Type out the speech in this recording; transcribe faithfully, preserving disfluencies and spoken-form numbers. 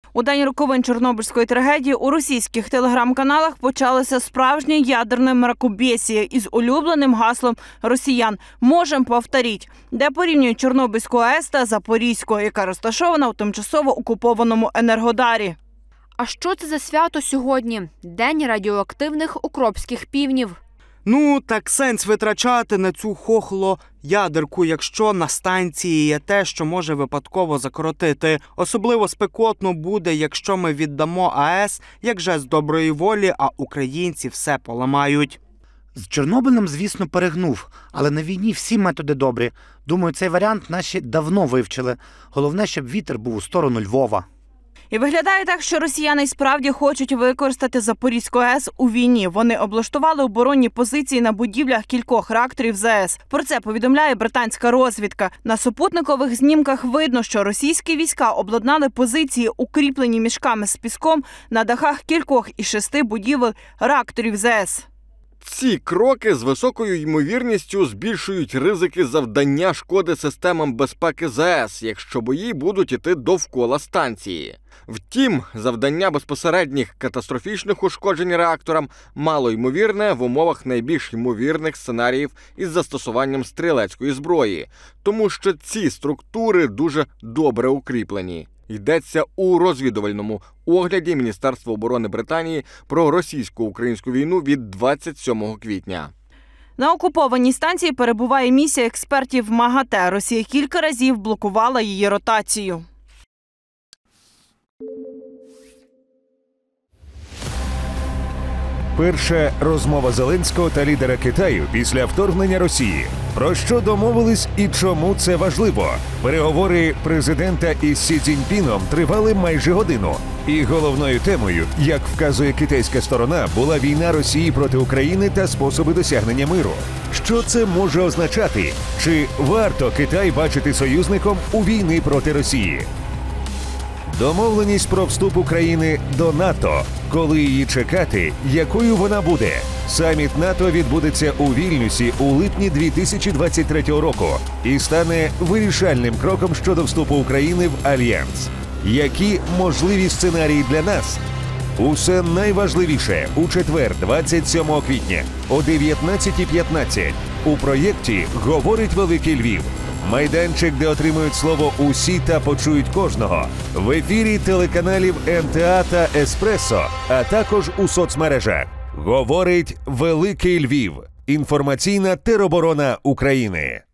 У день роковин Чорнобильської трагедії у російських телеграм-каналах почалася справжня ядерна мракобесія із улюбленим гаслом росіян «Можем повторіть», де порівнюють Чорнобильську АЕС та Запорізьку, яка розташована у тимчасово окупованому Енергодарі. А що це за свято сьогодні? День радіоактивних укропських півнів. Ну, так сенс витрачати на цю хохло-ядерку, якщо на станції є те, що може випадково закоротити. Особливо спекотно буде, якщо ми віддамо АЕС як жест доброї волі, а українці все поламають. З Чорнобилем, звісно, перегнув, але на війні всі методи добрі. Думаю, цей варіант наші давно вивчили. Головне, щоб вітер був у сторону Львова. І виглядає так, що росіяни справді хочуть використати Запорізьку АЕС у війні. Вони облаштували оборонні позиції на будівлях кількох реакторів ЗАЕС. Про це повідомляє британська розвідка. На супутникових знімках видно, що російські війська обладнали позиції, укріплені мішками з піском, на дахах кількох із шести будівель реакторів ЗАЕС. Ці кроки з високою ймовірністю збільшують ризики завдання шкоди системам безпеки ЗАЕС, якщо бої будуть іти довкола станції. Втім, завдання безпосередніх катастрофічних ушкоджень реакторам мало ймовірне в умовах найбільш ймовірних сценаріїв із застосуванням стрілецької зброї, тому що ці структури дуже добре укріплені. Йдеться у розвідувальному огляді Міністерства оборони Британії про російсько-українську війну від двадцять сьомого квітня. На окупованій станції перебуває місія експертів МАГАТЕ. Росія кілька разів блокувала її ротацію. Перша розмова Зеленського та лідера Китаю після вторгнення Росії. Про що домовились і чому це важливо? Переговори президента із Сі Цзіньпіном тривали майже годину. І головною темою, як вказує китайська сторона, була війна Росії проти України та способи досягнення миру. Що це може означати? Чи варто Китай бачити союзником у війни проти Росії? Домовленість про вступ України до НАТО. Коли її чекати, якою вона буде? Саміт НАТО відбудеться у Вільнюсі у липні дві тисячі двадцять третього року і стане вирішальним кроком щодо вступу України в Альянс. Які можливі сценарії для нас? Усе найважливіше у четвер, двадцять сьомого квітня о дев'ятнадцятій п'ятнадцять у проєкті «Говорить Великий Львів». Майданчик, де отримують слово усі та почують кожного. В ефірі телеканалів Ен Те А та Еспресо, а також у соцмережах. Говорить Великий Львів. Інформаційна тероборона України.